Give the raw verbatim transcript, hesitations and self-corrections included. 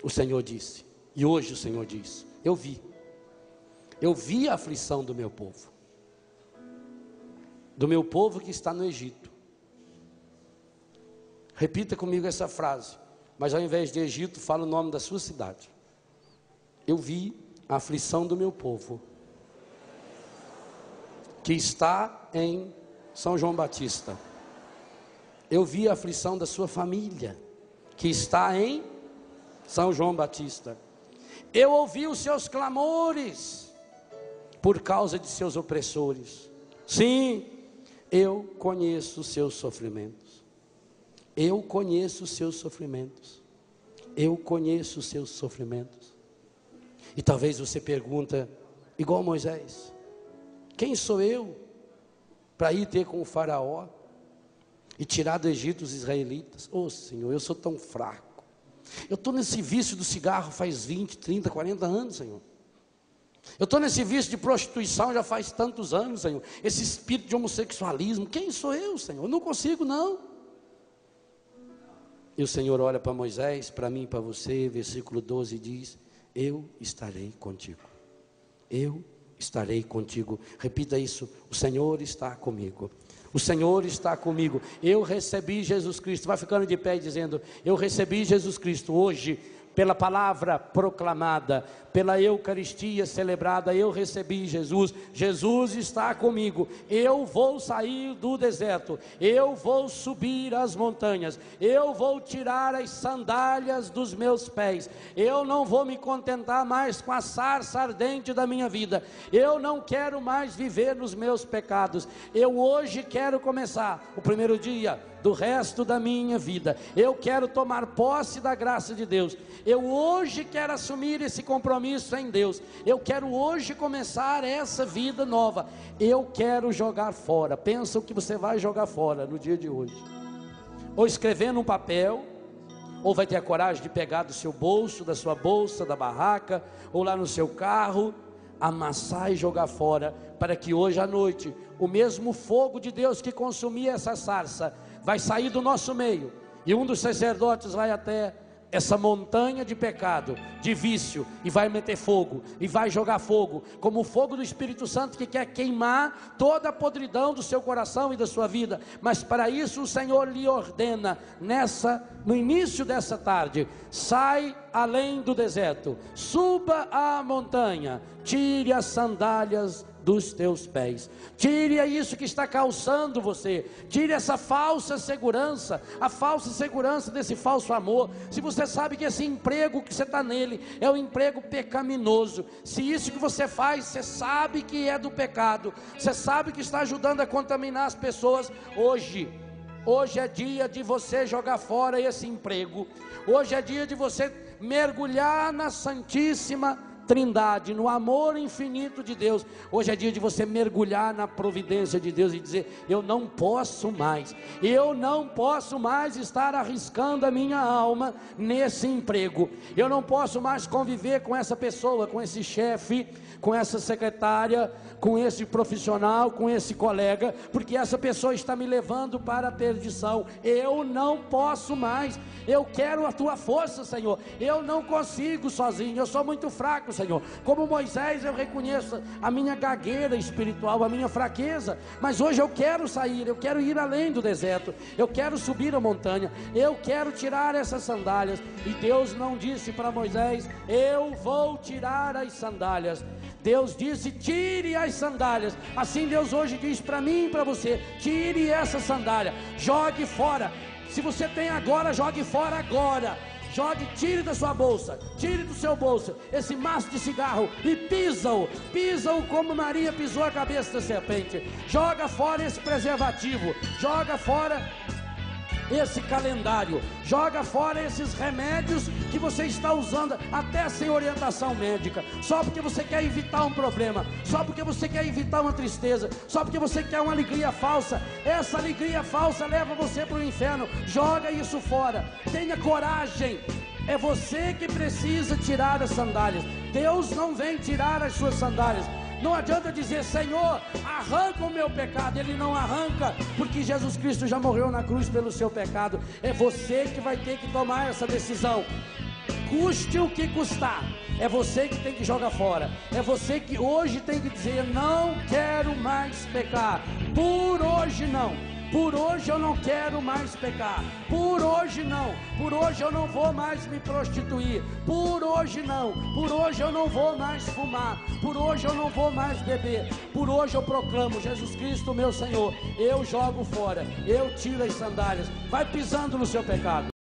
o Senhor disse, e hoje o Senhor diz, eu vi, eu vi a aflição do meu povo, do meu povo que está no Egito. Repita comigo essa frase, mas ao invés de Egito, fala o nome da sua cidade. Eu vi a aflição do meu povo, que está em São João Batista. Eu vi a aflição da sua família, que está em São João Batista. Eu ouvi os seus clamores, por causa de seus opressores. Sim, eu conheço os seus sofrimentos. Eu conheço os seus sofrimentos. Eu conheço os seus sofrimentos. E talvez você pergunta, igual Moisés, quem sou eu para ir ter com o faraó e tirar do Egito os israelitas? Oh Senhor, eu sou tão fraco. Eu estou nesse vício do cigarro faz vinte, trinta, quarenta anos, Senhor. Eu estou nesse vício de prostituição já faz tantos anos, Senhor. Esse espírito de homossexualismo, quem sou eu, Senhor? Eu não consigo, não. E o Senhor olha para Moisés, para mim e para você, versículo doze diz, eu estarei contigo. Eu estarei contigo. Repita isso, o Senhor está comigo. O Senhor está comigo. Eu recebi Jesus Cristo. Vai ficando de pé dizendo, eu recebi Jesus Cristo hoje, pela palavra proclamada, pela Eucaristia celebrada, eu recebi Jesus. Jesus está comigo. Eu vou sair do deserto, eu vou subir as montanhas, eu vou tirar as sandálias dos meus pés. Eu não vou me contentar mais com a sarça ardente da minha vida. Eu não quero mais viver nos meus pecados. Eu hoje quero começar o primeiro dia do resto da minha vida. Eu quero tomar posse da graça de Deus. Eu hoje quero assumir esse compromisso em Deus. Eu quero hoje começar essa vida nova. Eu quero jogar fora. Pensa o que você vai jogar fora no dia de hoje. Ou escrever num papel, ou vai ter a coragem de pegar do seu bolso, da sua bolsa, da barraca, ou lá no seu carro, amassar e jogar fora, para que hoje à noite, o mesmo fogo de Deus que consumia essa sarça, vai sair do nosso meio, e um dos sacerdotes vai até essa montanha de pecado, de vício, e vai meter fogo, e vai jogar fogo, como o fogo do Espírito Santo, que quer queimar toda a podridão do seu coração e da sua vida. Mas para isso o Senhor lhe ordena, nessa, no início dessa tarde, sai além do deserto, suba a montanha, tire as sandálias dos teus pés, tire isso que está calçando você, tire essa falsa segurança, a falsa segurança desse falso amor. Se você sabe que esse emprego que você está nele é um emprego pecaminoso, se isso que você faz, você sabe que é do pecado, você sabe que está ajudando a contaminar as pessoas, hoje, hoje é dia de você jogar fora esse emprego, hoje é dia de você mergulhar na Santíssima Trindade, no amor infinito de Deus. Hoje é dia de você mergulhar na providência de Deus e dizer, eu não posso mais, eu não posso mais estar arriscando a minha alma nesse emprego, eu não posso mais conviver com essa pessoa, com esse chefe, com essa secretária, com esse profissional, com esse colega, porque essa pessoa está me levando para a perdição. Eu não posso mais, eu quero a tua força, Senhor, eu não consigo sozinho, eu sou muito fraco, Senhor. Como Moisés, eu reconheço a minha gagueira espiritual, a minha fraqueza, mas hoje eu quero sair, eu quero ir além do deserto, eu quero subir a montanha, eu quero tirar essas sandálias. E Deus não disse para Moisés, eu vou tirar as sandálias. Deus disse, tire as sandálias. Assim Deus hoje diz para mim e para você, tire essa sandália, jogue fora. Se você tem agora, jogue fora agora. Jogue, tire da sua bolsa, tire do seu bolso esse maço de cigarro e pisa-o, pisa-o como Maria pisou a cabeça da serpente. Joga fora esse preservativo, joga fora esse calendário, joga fora esses remédios que você está usando até sem orientação médica, só porque você quer evitar um problema, só porque você quer evitar uma tristeza, só porque você quer uma alegria falsa. Essa alegria falsa leva você para o inferno. Joga isso fora, tenha coragem. É você que precisa tirar as sandálias. Deus não vem tirar as suas sandálias. Não adianta dizer, Senhor, arranca o meu pecado. Ele não arranca, porque Jesus Cristo já morreu na cruz pelo seu pecado. É você que vai ter que tomar essa decisão. custe o que custar. É você que tem que jogar fora. É você que hoje tem que dizer: não quero mais pecar. Por hoje não. Por hoje eu não quero mais pecar. Por hoje não. Por hoje eu não vou mais me prostituir. Por hoje não. Por hoje eu não vou mais fumar. Por hoje eu não vou mais beber. Por hoje eu proclamo: Jesus Cristo, meu Senhor. Eu jogo fora. Eu tiro as sandálias. Vai pisando no seu pecado.